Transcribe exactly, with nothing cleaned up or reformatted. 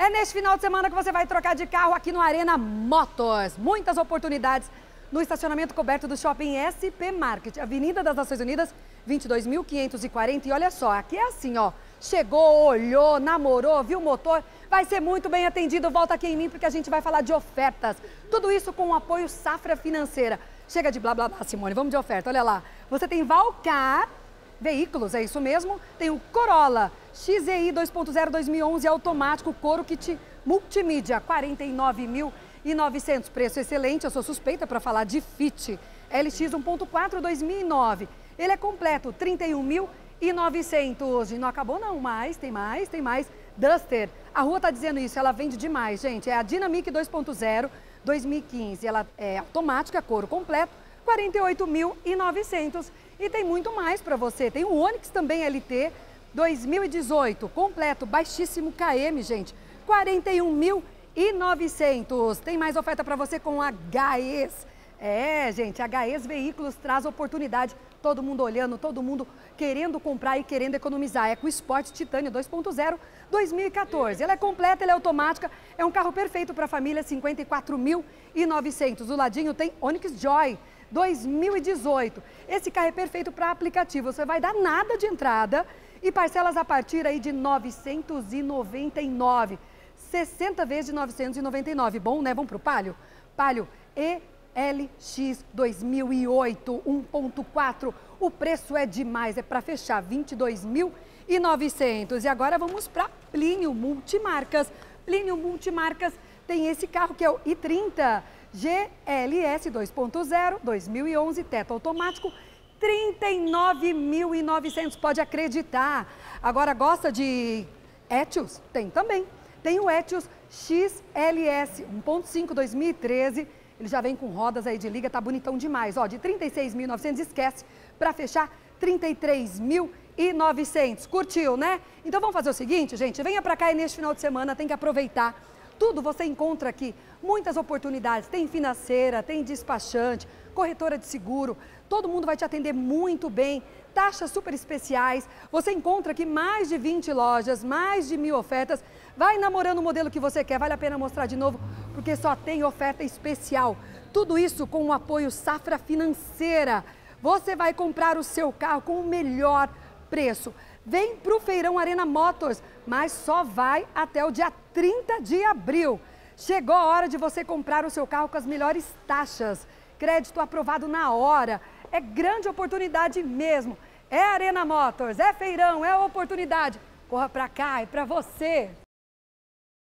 É neste final de semana que você vai trocar de carro aqui no Arena Motors. Muitas oportunidades no estacionamento coberto do Shopping S P Market, Avenida das Nações Unidas, vinte e dois mil quinhentos e quarenta. E olha só, aqui é assim, ó. Chegou, olhou, namorou, viu o motor, vai ser muito bem atendido. Volta aqui em mim porque a gente vai falar de ofertas. Tudo isso com o apoio Safra Financeira. Chega de blá blá blá, Simone, vamos de oferta. Olha lá, você tem Valcar Veículos, é isso mesmo. Tem o Corolla X E I dois ponto zero dois mil e onze automático, couro kit multimídia, quarenta e nove mil e novecentos. Preço excelente, eu sou suspeita para falar de Fit. L X um ponto quatro dois mil e nove. Ele é completo, trinta e um mil e novecentos. E não acabou não, mais, tem mais, tem mais. Duster, a rua tá dizendo isso, ela vende demais, gente. É a Dynamic dois ponto zero dois mil e quinze. Ela é automática, couro completo, quarenta e oito mil e novecentos. E tem muito mais para você. Tem o Onix também L T dois mil e dezoito, completo, baixíssimo K M, gente, quarenta e um mil e novecentos. Tem mais oferta para você com a H E S. É, gente, a H E S Veículos traz oportunidade. Todo mundo olhando, todo mundo querendo comprar e querendo economizar. É com o Sport Titânio dois ponto zero dois mil e quatorze. Ela é completa, ela é automática, é um carro perfeito para a família, cinquenta e quatro mil e novecentos. Do ladinho tem Onix Joy dois mil e dezoito. Esse carro é perfeito para aplicativo. Você vai dar nada de entrada e parcelas a partir aí de novecentos e noventa e nove. sessenta vezes de novecentos e noventa e nove. Bom, né? Vamos para o Palio? Palio E L X dois mil e oito, um ponto quatro. O preço é demais, é para fechar, vinte e dois mil e novecentos. E agora vamos para Plínio Multimarcas. Plínio Multimarcas tem esse carro que é o i trinta G L S dois ponto zero dois mil e onze, teto automático, trinta e nove mil e novecentos. Pode acreditar. Agora gosta de Etios? Tem também. Tem o Etios X L S um ponto cinco dois mil e treze. Ele já vem com rodas aí de liga, tá bonitão demais. Ó, de trinta e seis mil e novecentos, esquece, para fechar trinta e três mil e novecentos. Curtiu, né? Então vamos fazer o seguinte, gente, venha para cá e neste final de semana tem que aproveitar. Tudo você encontra aqui, muitas oportunidades, tem financeira, tem despachante, corretora de seguro, todo mundo vai te atender muito bem, taxas super especiais, você encontra aqui mais de vinte lojas, mais de mil ofertas, vai namorando o modelo que você quer, vale a pena mostrar de novo, porque só tem oferta especial. Tudo isso com o apoio Safra Financeira. Você vai comprar o seu carro com o melhor preço. Vem para o Feirão Arena Motors, mas só vai até o dia trinta de abril. Chegou a hora de você comprar o seu carro com as melhores taxas. Crédito aprovado na hora. É grande oportunidade mesmo. É Arena Motors, é feirão, é oportunidade. Corra para cá, é para você.